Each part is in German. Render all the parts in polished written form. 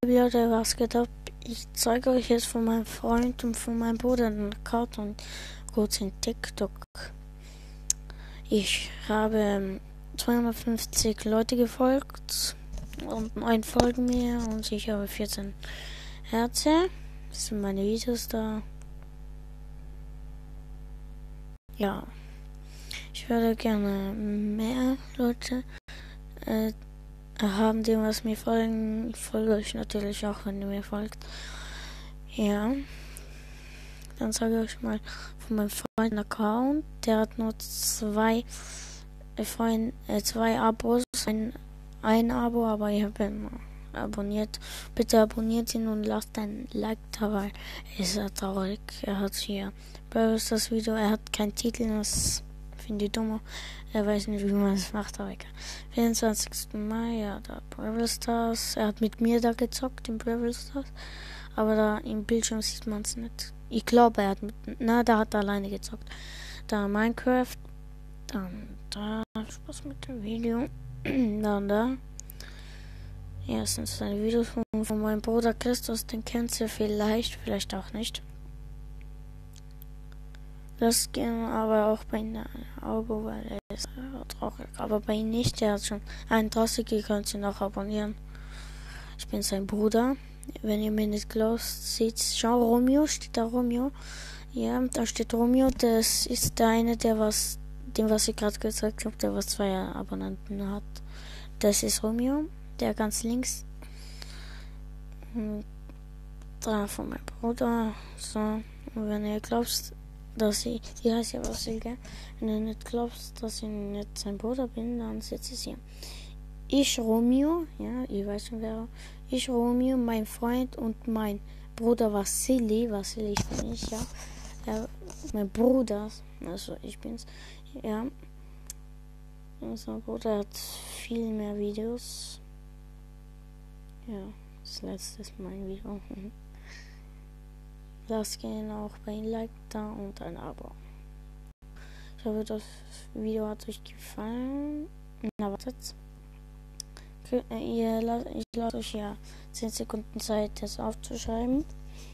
Leute, was geht ab? Ich zeige euch jetzt von meinem Freund und von meinem Bruder einen Account und kurz in TikTok. Ich habe 250 Leute gefolgt und 9 folgen mir und ich habe 14 Herzen. Das sind meine Videos da. Ja, ich würde gerne mehr Leute haben, die was mir folgen. Ich folge euch natürlich auch, wenn ihr mir folgt. Ja. Dann sage ich euch mal von meinem Freund Account. Der hat nur zwei Abos. Ein Abo, aber ich habe ihn abonniert. Bitte abonniert ihn und lasst ein Like da, weil er ist ja traurig. Er hat hier das Video. Er hat keinen Titel, das finde ich dumm. Er weiß nicht, wie man es macht, aber egal. 24. Mai, ja, da Brawl Stars. Er hat mit mir da gezockt im Brawl Stars. Aber da im Bildschirm sieht man es nicht. Ich glaube, er hat da hat er alleine gezockt. Da Minecraft. Dann da. Spaß mit dem Video. Dann da. Ja, es sind seine Videos von meinem Bruder Christus. Den kennt ihr vielleicht auch nicht. Das ging aber auch bei ihm Auge, weil er ist traurig. Aber bei ihm nicht. Der hat schon 31. Ihr könnt ihn auch abonnieren. Ich bin sein Bruder. Wenn ihr mir nicht glaubt, seht schau Romeo, steht da Romeo. Ja, da steht Romeo, das ist der eine, dem was ich gerade gesagt habe, der was 2 Abonnenten hat. Das ist Romeo, der ganz links. Da von meinem Bruder. So, und wenn ihr glaubt, dass die heißt ja was, gell? Wenn ihr nicht glaubt, dass ich nicht sein Bruder bin, dann setzt es hier. Ich Romeo, ja, ich weiß schon wer. Ich Romeo, mein Freund und mein Bruder Vasili ich bin ich, ja. Mein Bruder, also ich bin's, ja. Unser Bruder hat viel mehr Videos. Ja, das letzte ist mein Video. Lasst gerne auch bei ihm Like da und ein Abo. Ich hoffe, das Video hat euch gefallen. Na, wartet. Ich lasse euch ja 10 Sekunden Zeit, das aufzuschreiben.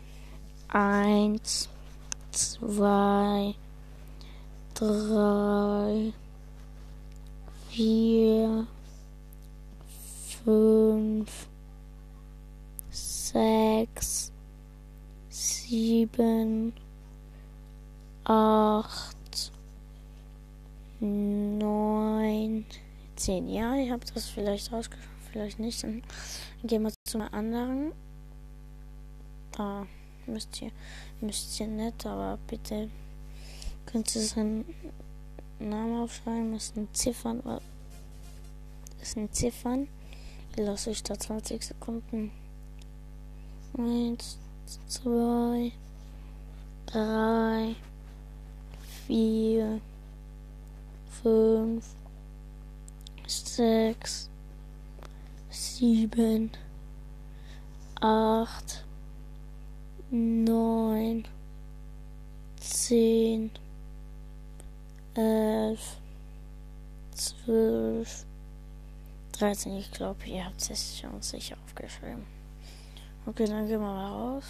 1, 2, 3, 4, 5, 6, 7, 8, 9, 10. Ja, ich habe das vielleicht rausgeschrieben, vielleicht nicht. Dann gehen wir zu einem anderen. Da müsst ihr nicht, aber bitte könnt ihr seinen Namen aufschreiben. Das sind Ziffern. Ich lasse euch da 20 Sekunden. 1, 2, 3, 4, 5, 6, 7, 8, 9, 10, 11, 12, 13. Ich glaube, ihr habt es schon sicher aufgeschrieben. Okay, dann gehen wir mal raus.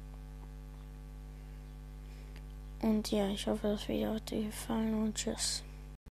Und ja, ich hoffe, das Video hat dir gefallen und tschüss.